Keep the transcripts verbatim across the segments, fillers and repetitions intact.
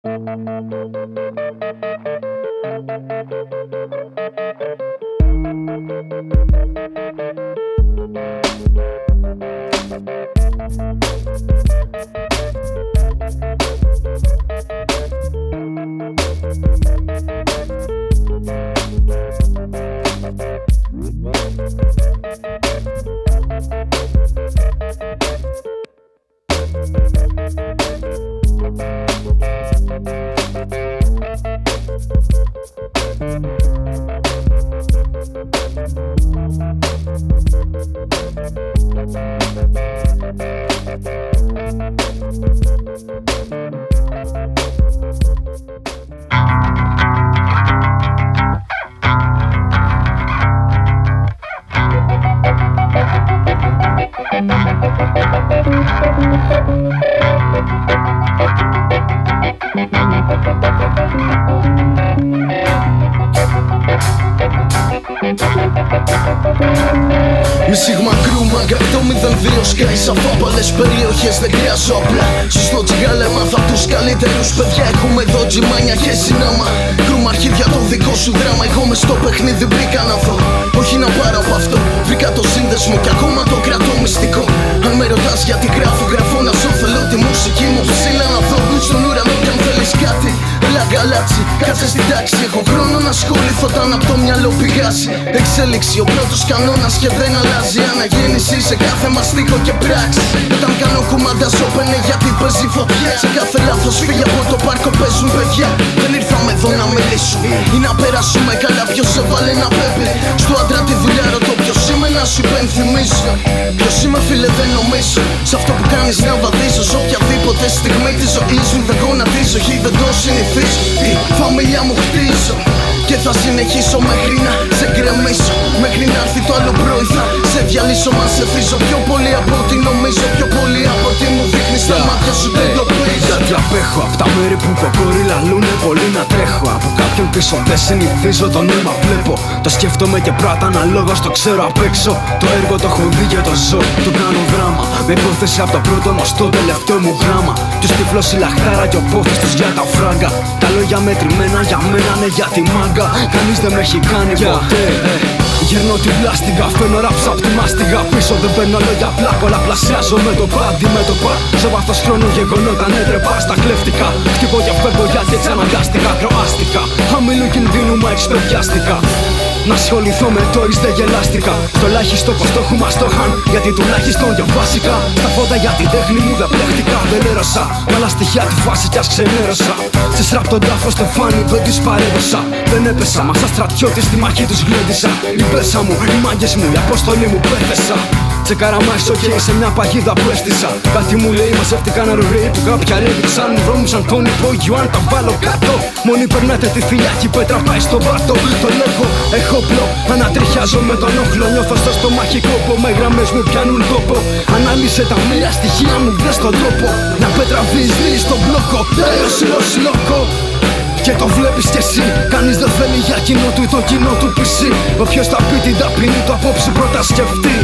Σκάεις από απαλές περιοχές, δεν χρειάζω απλά σωστό τσιγάλα, έμαθα από τους καλύτερους παιδιά. Έχουμε εδώ τζιμάνια και συνάμα. Κρούμα αρχίδια το δικό σου δράμα. Εγώ μες στο παιχνίδι μπήκα να βρω, όχι να πάρω από αυτό. Βρήκα το σύνδεσμο και ακόμα το κρατώ μυστικό. Αν με ρωτάς γιατί γράφω, γράφω να ζω. Θέλω τη μουσική μου ψηλά να δω στον ουρανό κι αν θέλεις κάτι. Έλα γκαλάτσι, κάτσε στην τάξη. Έχω χρόνο να ασχοληθώ όταν απ' το μυαλό πηγάσει. Εξέλιξη, ο πρώτος κανόνας και δεν αλλάζει. Αναγέννηση σε κάθε μας στίχο και πράξη. Όταν κάνω κουμάντα σώπαινε γιατί παίζει φωτιά. Σε κάθε λάθος φύγει από το πάρκο παίζουν παιδιά. Δεν ήρθαμε εδώ να μιλήσουμε ή να περάσουμε καλά. Ποιος έβαλε να πρέπει στο άντρα τη δουλειά. Ρωτώ ποιος είμαι να σου υπενθυμίσω. Ποιος είμαι φίλε δεν νομίζω. Σε αυτό που κάνεις να βαδίζω. Σ' οποιαδήποτε στιγμή της ζωής μου δεν γονατίζω. Χι δεν το συνηθίζω. Η φαμίλια μου χτίζω και θα συνεχίσω μέχρι να σε γκρεμίσω. Μέχρι να έρθει το άλλο πρωί θα σε διαλύσω. Μα σε θύσω πιο πολύ από ό,τι νομίζω. Πιο πολύ από ό,τι μου δείχνεις στα μάτια σου δεν το πεις. Γιατί απέχω απ' τα μέρη που κοκόρι λαλούνε πολύ να τρέχω. Από κάποιον πίσω δεν συνηθίζω το νόημα βλέπω. Το σκέφτομαι και πρώτα αναλόγως το ξέρω απ' έξω. Το έργο το έχω δει και το ζω, το κάνω δράμα. Με υπόθεση από το πρώτο μας το τελευταίο μου γράμμα. Τους τυφλός η λαχτάρα και ο πόθος τους για τα φράγκα. Τα λόγια μετρημένα για μένα είναι για τη μάγκα. Κανείς δεν με έχει κάνει ποτέ. Γερνώ την πλάστικα, φαίνω ράψα απ' τη μάστιγα. Πίσω δεν παίρνω λόγια απλά, πολλαπλασιάζω με το πάντι με το πα. Σε βάθος χρόνου γεγονόταν έτρεπα στα κλέφτηκα. Χτυπώ και φεύγω γιατί εξαναγκάστηκα, κροάστηκα. Χαμηλού κινδύνου μα εξπαιδιάστηκα. Να ασχοληθώ με το εις δεν γελάστηκα. Στο ελάχιστο πως το έχουμε στο χαν, γιατί τουλάχιστον διαβάσικα. Στα φώτα για την τέχνη μου δεν πλέχτηκα, δεν έρωσα. Μ' άλλα στοιχεία τη φάση κι ας ξενέρωσα. Σε σραπ τον τάφο στο φάνη δεν τους παρέδωσα. Δεν έπεσα, μα σαν στρατιώτης στη μάχη τους γλέντισα. Η πέσα μου, οι μάγκες μου, η αποστολή μου πέθεσα. Τσεκάραμα ισοκέ σε μια παγίδα που έστησα. Κάτι μου λέει μαζεύτηκαν αερογροί που κάποια έδειξαν. Μου δρόμους σαν τον υπόγειο αν τα βάλω κάτω. Μόνοι περνάτε τη φυλάκη, πέτρα πάει στον πάτο. Το λόγο έχω πλό, ανατριχιάζω με τον όχλο. Νιώθω στο στομάχικο που με γραμμές μου πιάνουν τόπο. Ανάλυσε τα μίλια στοιχεία μου, βρες τον τρόπο. Να πέτρα βυζνεί στον μπλόκο, τέλος λόκο. Και το βλέπεις κι εσύ, κανείς δεν θέλει για κοινό του το κοινό του πι σι. Όποιος θα πει την ταπεινή του απόψη πρώτα σκεφτεί.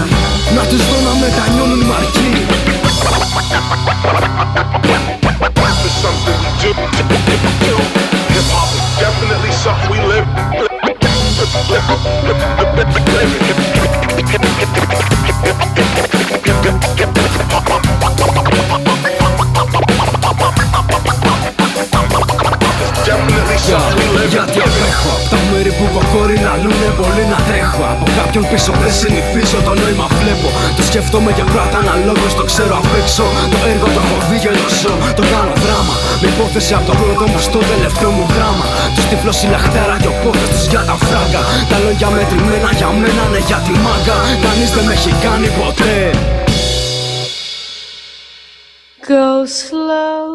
Να τους δω να μετανιώνουν μαρκοί. Γιατί απέχω απ' τα μέρη που κοκόρι λαλούνε πολύ να τρέχω. Από κάποιον πίσω δεν συνηθίζω το νόημα βλέπω. Το σκέφτομαι και πρώτα αναλόγως το ξέρω απ' έξω. Το έργο το έχω δει και το ζω, το κάνω δράμα. Με υπόθεση απ' το πρώτο μου στο τελευταίο μου γράμμα. Τους τυφλός η λαχτάρα και ο πόθος τους για τα φράγκα. Τα λόγια μετρημένα για μένα είναι για τη μάγκα. Κανείς δεν με έχει κάνει ποτέ. Go slow,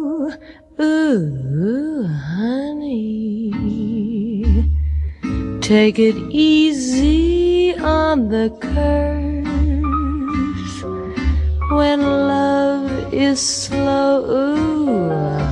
ooh, honey. Take it easy on the curve. When love is slow, ooh,